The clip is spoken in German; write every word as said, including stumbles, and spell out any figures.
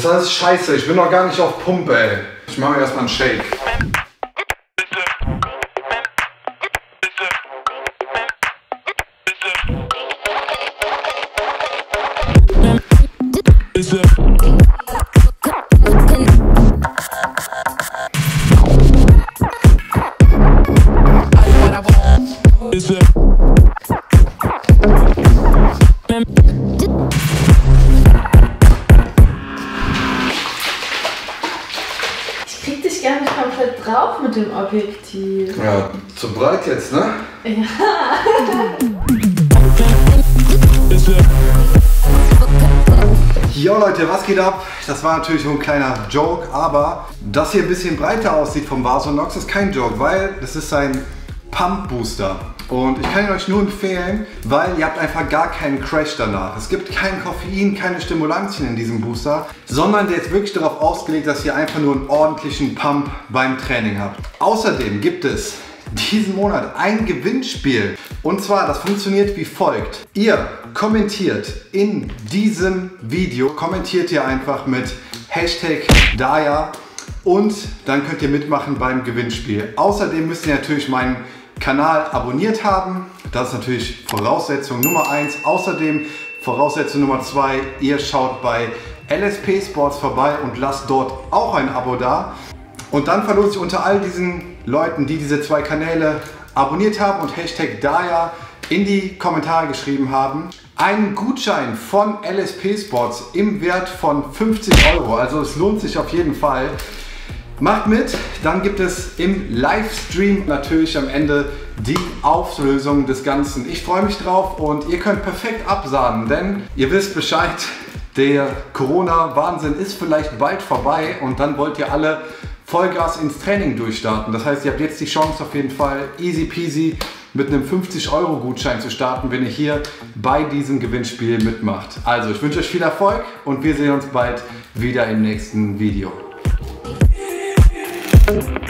Das ist alles scheiße. Ich bin noch gar nicht auf Pumpe, ey. Ich mache mir erstmal einen Shake. Ich krieg dich gar nicht komplett drauf mit dem Objektiv. Ja, zu breit jetzt, ne? Ja. Jo Leute, was geht ab? Das war natürlich nur ein kleiner Joke, aber dass hier ein bisschen breiter aussieht vom Vasonox ist kein Joke, weil das ist ein Pump Booster. Und ich kann ihn euch nur empfehlen, weil ihr habt einfach gar keinen Crash danach. Es gibt kein Koffein, keine Stimulantien in diesem Booster, sondern der ist wirklich darauf ausgelegt, dass ihr einfach nur einen ordentlichen Pump beim Training habt. Außerdem gibt es diesen Monat ein Gewinnspiel. Und zwar, das funktioniert wie folgt. Ihr kommentiert in diesem Video, kommentiert ihr einfach mit Hashtag Daya und dann könnt ihr mitmachen beim Gewinnspiel. Außerdem müsst ihr natürlich meinen Kanal abonniert haben. Das ist natürlich Voraussetzung Nummer eins. Außerdem Voraussetzung Nummer zwei, ihr schaut bei L S P Sports vorbei und lasst dort auch ein Abo da. Und dann verlose ich unter all diesen Leuten, die diese zwei Kanäle abonniert haben und Hashtag Daya in die Kommentare geschrieben haben, einen Gutschein von L S P Sports im Wert von fünfzig Euro. Also es lohnt sich auf jeden Fall. Macht mit, dann gibt es im Livestream natürlich am Ende die Auflösung des Ganzen. Ich freue mich drauf und ihr könnt perfekt absahnen, denn ihr wisst Bescheid, der Corona-Wahnsinn ist vielleicht bald vorbei und dann wollt ihr alle Vollgas ins Training durchstarten. Das heißt, ihr habt jetzt die Chance auf jeden Fall easy peasy mit einem fünfzig Euro Gutschein zu starten, wenn ihr hier bei diesem Gewinnspiel mitmacht. Also ich wünsche euch viel Erfolg und wir sehen uns bald wieder im nächsten Video. Thank you.